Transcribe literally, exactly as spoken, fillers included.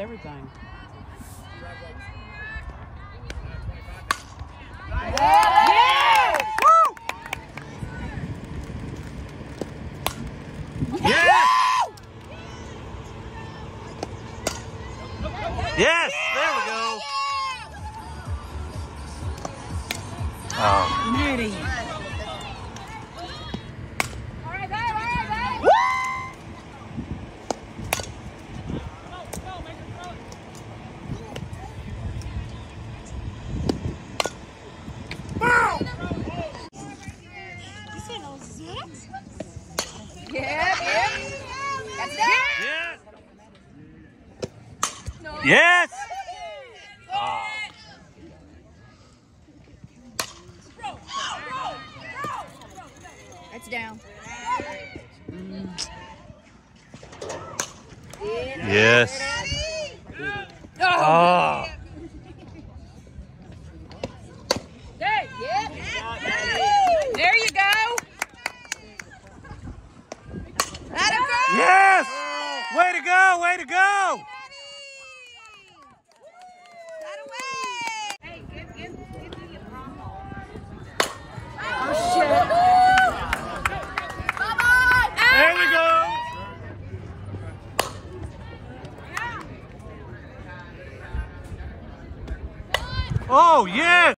everything. Yeah! Woo! Yes! Yes! There we go. Oh. Maddie. All right, go, all right, go. Yeah, yeah. That's it. Yes! Yes! Oh. That's down. Yes. Oh. There, yeah. There you go. Let him go. Yes! Way to go! Way to go! That away. Hey, give, give, give me a wrong ball. Oh, shit. Come on. There we go! Oh, yes!